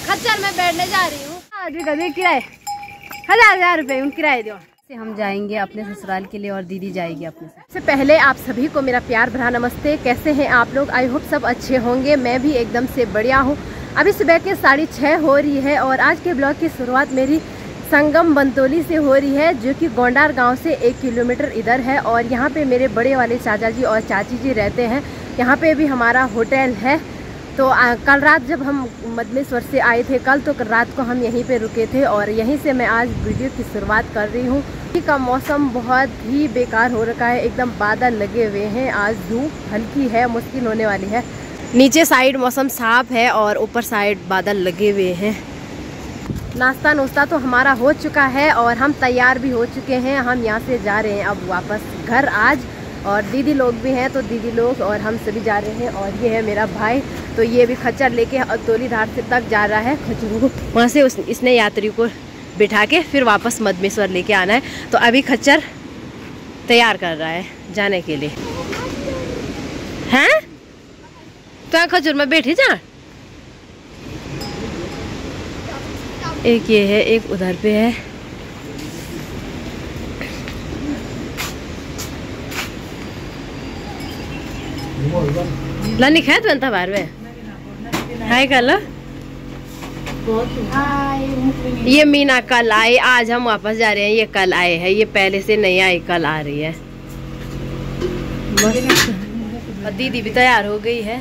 खच्चर में बैठने जा रही हूँ। आज किराए 1000 रुपए किराए दो से हम जाएंगे अपने ससुराल के लिए और दीदी जाएगी अपने से। सबसे पहले आप सभी को मेरा प्यार भरा नमस्ते। कैसे हैं आप लोग? आई होप सब अच्छे होंगे। मैं भी एकदम से बढ़िया हूँ। अभी सुबह के 6:30 हो रही है और आज के ब्लॉग की शुरुआत मेरी संगम बंतोली से हो रही है, जो कि गोंडार गांव से 1 किलोमीटर इधर है। और यहाँ पे मेरे बड़े वाले चाचा जी और चाची जी रहते हैं। यहाँ पे भी हमारा होटल है। तो कल रात जब हम मदमेश्वर से आए थे तो रात को हम यहीं पे रुके थे और यहीं से मैं आज वीडियो की शुरुआत कर रही हूँ। का मौसम बहुत ही बेकार हो रखा है, एकदम बादल लगे हुए हैं। आज धूप हल्की है, मुश्किल होने वाली है। नीचे साइड मौसम साफ है और ऊपर साइड बादल लगे हुए हैं। नाश्ता नुश्ता तो हमारा हो चुका है और हम तैयार भी हो चुके हैं। हम यहाँ से जा रहे हैं अब वापस घर आज। और दीदी लोग भी हैं, तो दीदी लोग और हम सभी जा रहे हैं। और ये है मेरा भाई, तो ये भी खच्चर लेके अतोली धार से तक जा रहा है खच्चरों को। वहाँ से इसने यात्री को बिठा के फिर वापस मदमेश्वर लेके आना है। तो अभी खच्चर तैयार कर रहा है जाने के लिए। हैं तो खच्चर में बैठी जा। एक ये है, एक उधर पे है। लानी खाए तो बनता बाहर में हाय कल। ये मीना कल आए, आज हम वापस जा रहे हैं। ये कल आए हैं, ये पहले से नहीं आई, कल आ रही है। और दीदी भी तैयार हो गई है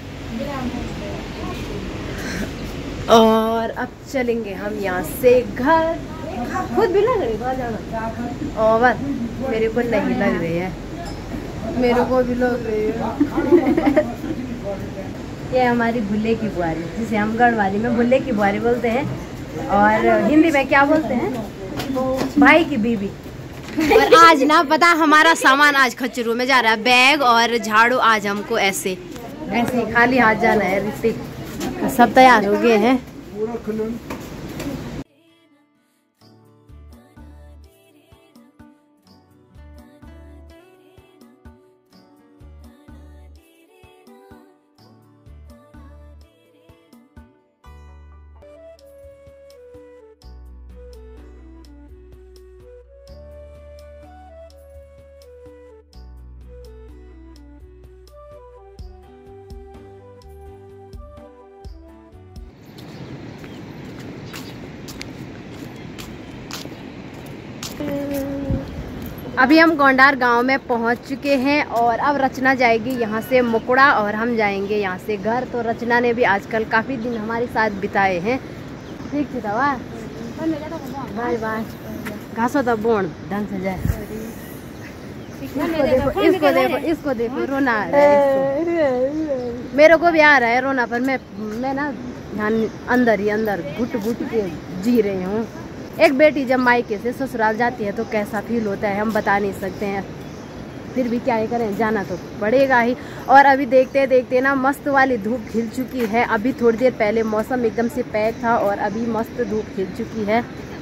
और अब चलेंगे हम यहाँ से घर। खुद भी लग रही है जाना और मेरे को नहीं लग रही है। मेरे को भी लग रही है। ये हमारी भुल्ले की बुआरी, जिसे हम गढ़वाली में भुल्ले की बुआरी बोलते हैं और हिंदी में क्या बोलते हैं, भाई की बीबी। और आज ना पता हमारा सामान आज खच्चरों में जा रहा है, बैग और झाड़ू। आज हमको ऐसे खाली हाथ जाना है। ऋतिक सब तैयार हो गए हैं। अभी हम गोंडार गांव में पहुंच चुके हैं और अब रचना जाएगी यहाँ से मुकुड़ा और हम जाएंगे यहाँ से घर। तो रचना ने भी आजकल काफ़ी दिन हमारे साथ बिताए हैं। ठीक थी दवा बाय बाय घासो तो बोन ढंग से जाए। इसको देखो रोना आ रहा है। मेरे को भी आ रहा है रोना, पर मैं ना अंदर ही अंदर घुट के जी रही हूँ। एक बेटी जब मायके से ससुराल जाती है तो कैसा फील होता है हम बता नहीं सकते हैं। फिर भी क्या ही करें, जाना तो पड़ेगा ही। और अभी देखते देखते ना मस्त वाली धूप खिल चुकी है। अभी थोड़ी देर पहले मौसम एकदम से पैक था और अभी मस्त धूप खिल चुकी है।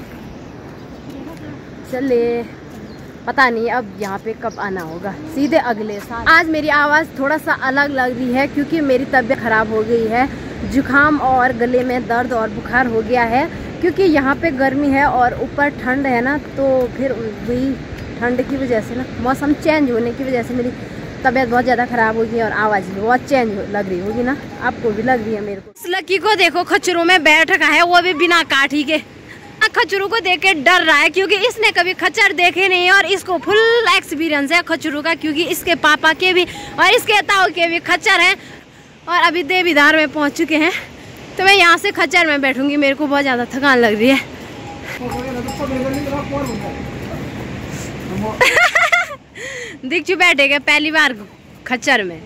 चले पता नहीं अब यहाँ पे कब आना होगा, सीधे अगले साल। आज मेरी आवाज़ थोड़ा सा अलग लग रही है क्योंकि मेरी तबीयत खराब हो गई है। जुकाम और गले में दर्द और बुखार हो गया है क्योंकि यहाँ पे गर्मी है और ऊपर ठंड है ना। तो फिर वही ठंड की वजह से ना, मौसम चेंज होने की वजह से मेरी तबीयत बहुत ज़्यादा खराब होगी और आवाज़ भी बहुत चेंज लग रही होगी ना। आपको भी लग रही है मेरे को। इस लड़की को देखो खच्चरों में बैठ रखा है, वो भी बिना काठी के। खच्चरों को देख के डर रहा है क्योंकि इसने कभी खच्चर देखे नहीं और इसको फुल एक्सपीरियंस है खच्चरों का, क्योंकि इसके पापा के भी और इसके ताऊ के भी खच्चर हैं। और अभी देवीधार में पहुँच चुके हैं तो मैं यहाँ से खच्चर में बैठूंगी। मेरे को बहुत ज़्यादा थकान लग रही है। दीक्षु बैठेगा पहली बार खच्चर में।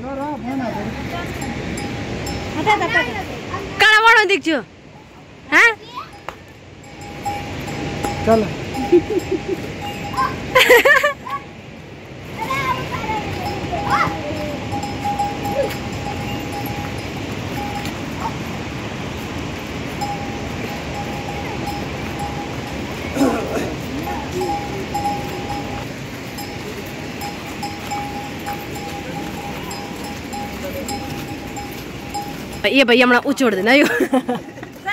कड़ा बढ़ो दीक्षु हैं चलो। ये भैया हमारा उछोड़ देना यो।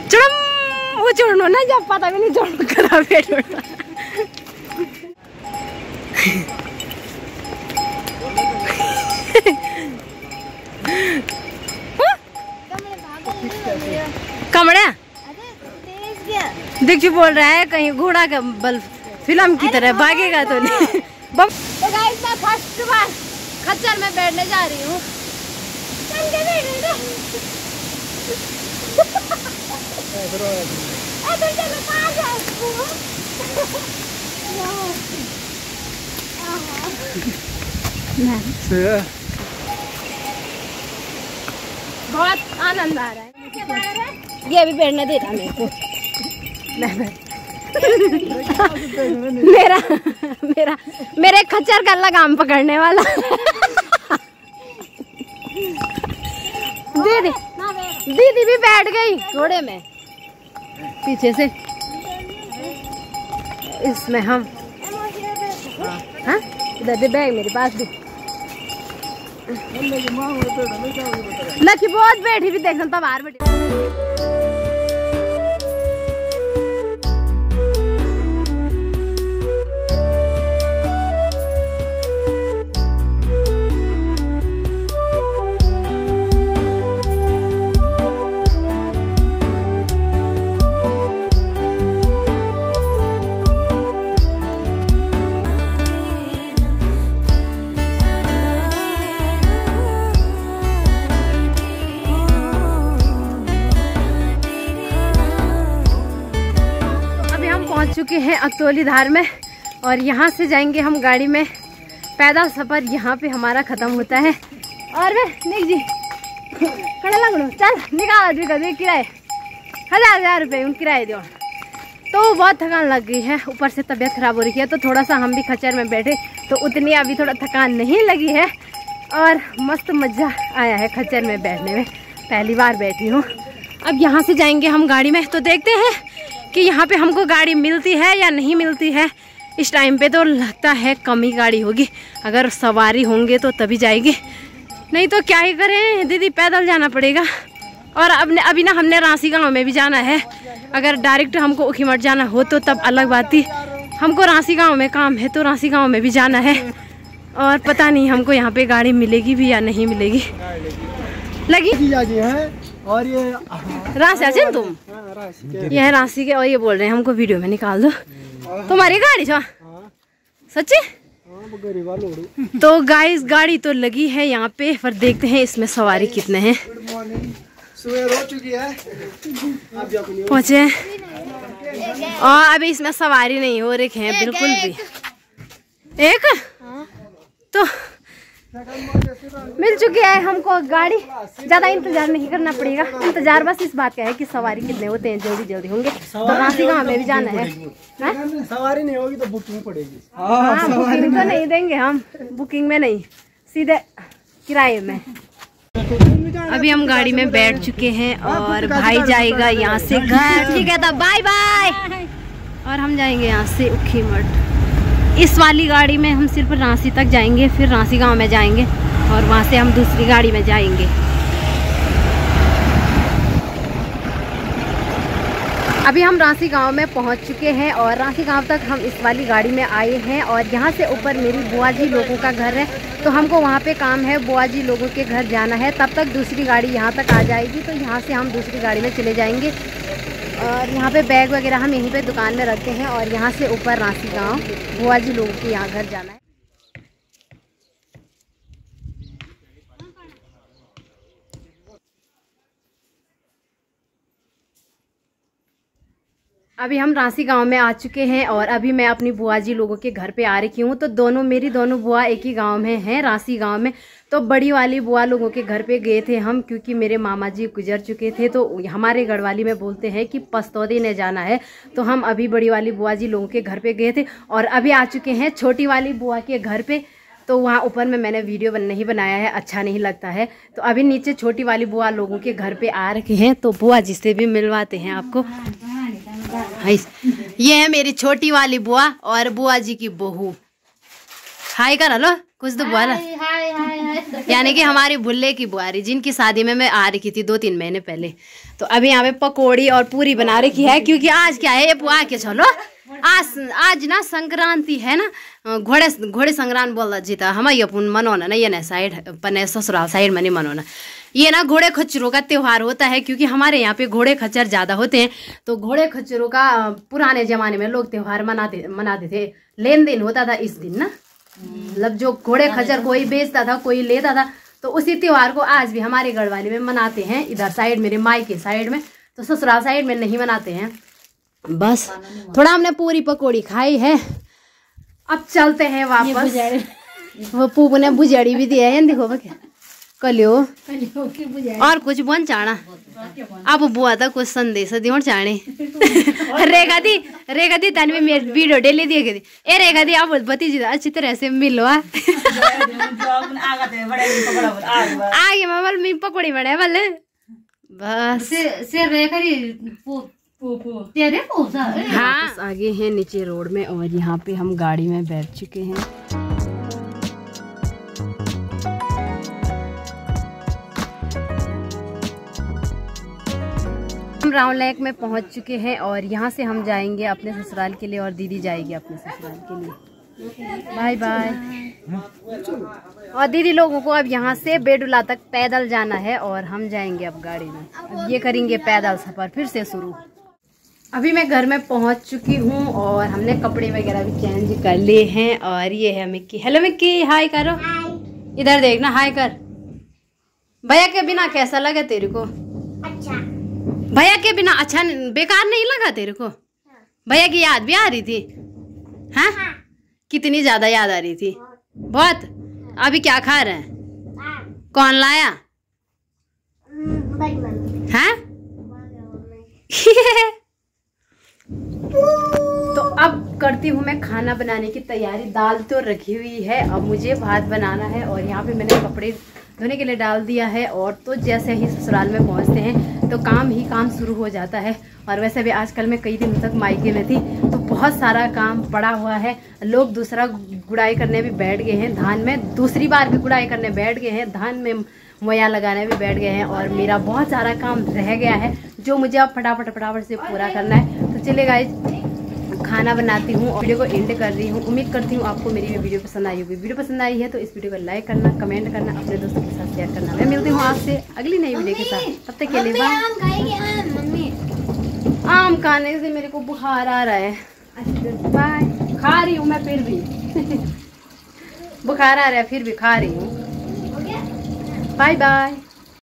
चुड़म वो चुड़नो ना जब पता भी नहीं चुड़नो करा पेट उड़ना। कमड़ा दीक्षु बोल रहा है कहीं घोड़ा का बल फिल्म की तरह भागेगा तो नहीं। तो गाइस मैं फर्स्ट बार खच्चर में बैठने जा रही हूँ। बहुत आनंद आ रहा है। ये भी बैठने दे रहा मेरे को। मेरा मेरा मेरे खच्चर का लगाम पकड़ने वाला। दीदी दीदी भी बैठ गई घोड़े में पीछे से। इसमें हम हाँ इधर दे बैग मेरे पास भी। लकी बहुत बैठी भी देख सकता बाहर बैठी। चुके हैं अकतौली धार में और यहाँ से जाएंगे हम गाड़ी में। पैदल सफर यहाँ पे हमारा खत्म होता है। और वे निक जी खड़े लगो चल निकाल दे किराए 1000 रुपये उन किराए दो। तो बहुत थकान लग गई है, ऊपर से तबीयत खराब हो रही है, तो थोड़ा सा हम भी खच्चर में बैठे तो उतनी अभी थोड़ा थकान नहीं लगी है और मस्त मज़ा आया है खच्चर में बैठने में। पहली बार बैठी हूँ। अब यहाँ से जाएंगे हम गाड़ी में, तो देखते हैं कि यहाँ पे हमको गाड़ी मिलती है या नहीं मिलती है। इस टाइम पे तो लगता है कम ही गाड़ी होगी, अगर सवारी होंगे तो तभी जाएगी, नहीं तो क्या ही करें दीदी, पैदल जाना पड़ेगा। और अभी ना हमने रांसी गांव में भी जाना है। अगर डायरेक्ट हमको उखीमठ जाना हो तो तब अलग बात थी, हमको रांसी गांव में काम है तो रांसी गांव में भी जाना है। और पता नहीं हमको यहाँ पे गाड़ी मिलेगी भी या नहीं मिलेगी। लगी और ये रांसी तुम ये है रांसी के, और ये बोल रहे हैं हमको वीडियो में निकाल दो। तुम्हारी गाड़ी छो सच्ची? तो गाइस गाड़ी तो लगी है यहाँ पे, पर देखते हैं इसमें सवारी कितने हैं। पहुँचे और अभी इसमें सवारी नहीं हो रही है बिल्कुल भी। एक तो मिल चुकी है हमको गाड़ी, ज्यादा इंतजार नहीं करना पड़ेगा। इंतजार बस इस बात का है कि सवारी कितने होते हैं, जल्दी जल्दी होंगे। तो रांसी गांव में भी जाना है। सवारी नहीं होगी तो बुकिंग पड़ेगी। हाँ बुकिंग तो नहीं देंगे हम, बुकिंग में नहीं, सीधे किराए में। अभी हम गाड़ी में बैठ चुके हैं और भाई जाएगा यहाँ से घर, ठीक है, तब बाय बाय। और हम जाएंगे यहाँ से उखीमठ। इस वाली गाड़ी में हम सिर्फ रांसी तक जाएंगे, फिर रांसी गांव में जाएंगे और वहाँ से हम दूसरी गाड़ी में जाएंगे। अभी हम रांसी गांव में पहुँच चुके हैं और रांसी गांव तक हम इस वाली गाड़ी में आए हैं। और यहाँ से ऊपर मेरी बुआ जी लोगों का घर है, तो हमको वहाँ पे काम है, बुआ जी लोगों के घर जाना है। तब तक दूसरी गाड़ी यहाँ तक आ जाएगी, तो यहाँ से हम दूसरी गाड़ी में चले जाएंगे। और यहाँ पे बैग वगैरह हम यहीं पे दुकान में रखते हैं और यहाँ से ऊपर रांसी गांव बुआ जी लोगों के यहाँ घर जाना है। अभी हम रांसी गांव में आ चुके हैं और अभी मैं अपनी बुआ जी लोगों के घर पे आ रही हूँ। तो मेरी दोनों बुआ एक ही गांव में हैं, रांसी गांव में। तो बड़ी वाली बुआ लोगों के घर पे गए थे हम, क्योंकि मेरे मामा जी गुजर चुके थे। तो हमारे गढ़वाली में बोलते हैं कि पस्तौदी ने जाना है। तो हम अभी बड़ी वाली बुआ जी लोगों के घर पे गए थे और अभी आ चुके हैं छोटी वाली बुआ के घर पे। तो वहाँ ऊपर में मैंने वीडियो नहीं बनाया है, अच्छा नहीं लगता है। तो अभी नीचे छोटी वाली बुआ लोगों के घर पे आ रखे हैं, तो बुआ जी से भी मिलवाते हैं आपको। ये है मेरी छोटी वाली बुआ और बुआ जी की बहू। हाय कर लो कुछ तो बोला। यानी कि हमारी भुल्ले की बुआरी जिनकी शादी में मैं आ रही थी 2-3 महीने पहले। तो अभी यहाँ पे पकौड़ी और पूरी बना रखी है क्योंकि आज क्या है ये पुआ के चलो आज ना संक्रांति है ना, घोड़े संक्रांत बोल जीता हम ये मनोना ना, ये ना साइड पने ससुराल साइड में नहीं मनोना, ये ना घोड़े खच्चरों का त्योहार होता है क्योंकि हमारे यहाँ पे घोड़े खच्चर ज्यादा होते हैं। तो घोड़े खच्चरों का पुराने जमाने में लोग त्योहार मनाते थे, लेन देन होता था इस दिन ना, मतलब जो घोड़े खच्चर कोई बेचता था कोई लेता था। तो उसी त्योहार को आज भी हमारे गढ़वाली में मनाते हैं, इधर साइड मेरे माई के साइड में, तो ससुराल साइड में नहीं मनाते हैं। बस थोड़ा हमने पूरी पकौड़ी खाई है, अब चलते हैं वापस। वो पूप ने बुझाड़ी भी दिया है, देखो कलियो और कुछ बन चाणा अब बुआ था कुछ संदेश दियो चाणे रेखा दी तन में वीडियो डेली दिए गई ए रेखा दी आप भतीजी अच्छी तरह से मिलो आगे मामल में पकौड़ी बने वाले बस से रेखा हाँ आगे हैं नीचे रोड में और यहाँ पे हम गाड़ी में बैठ चुके हैं। हम राउंड लेक में पहुंच चुके हैं और यहाँ से हम जाएंगे अपने ससुराल के लिए और दीदी जाएगी अपने ससुराल के लिए। Bye bye. और दीदी लोगों को अब यहाँ से बेडुला तक पैदल जाना है और हम जाएंगे अब गाड़ी में। अब ये करेंगे पैदल सफर फिर से शुरू। अभी मैं घर में पहुंच चुकी हूँ और हमने कपड़े वगैरह भी चेंज कर लिए हैं और ये है मिक्की। हेलो मिक्की, हाय करो। इधर देखना, हाय कर। भैया के बिना कैसा लगा तेरे को? अच्छा। भैया के बिना अच्छा बेकार नहीं लगा तेरे को? भैया की याद भी आ रही थी? हाँ? कितनी ज्यादा याद आ रही थी? बहुत। अभी क्या खा रहे हैं? कौन लाया? हाँ? तो अब करती हूँ मैं खाना बनाने की तैयारी। दाल तो रखी हुई है, अब मुझे भात बनाना है और यहाँ पे मैंने कपड़े धोने के लिए डाल दिया है। और तो जैसे ही ससुराल में पहुँचते हैं तो काम शुरू हो जाता है। और वैसे भी आजकल मैं कई दिनों तक मायके में थी तो बहुत सारा काम पड़ा हुआ है। लोग दूसरा गुड़ाई करने भी बैठ गए हैं, धान में दूसरी बार भी गुड़ाई करने बैठ गए हैं, धान में मोया लगाने भी बैठ गए हैं और मेरा बहुत सारा काम रह गया है जो मुझे अब फटाफट से पूरा करना है। तो चलिए गाइस खाना बनाती हूँ और वीडियो को एंड कर रही हूँ। उम्मीद करती हूँ आपको मेरी ये वीडियो पसंद आई होगी। वीडियो पसंद आई है तो इस वीडियो को लाइक करना, कमेंट करना, अपने दोस्तों के साथ शेयर करना। मैं मिलती हूँ आपसे अगली नई वीडियो के साथ, तब तक के लिए बाय। आम खाने से मेरे को बुखार आ रहा है। बाय। खा रही हूँ मैं फिर भी बुखार आ रहा है फिर भी खा रही हूँ। Bye bye.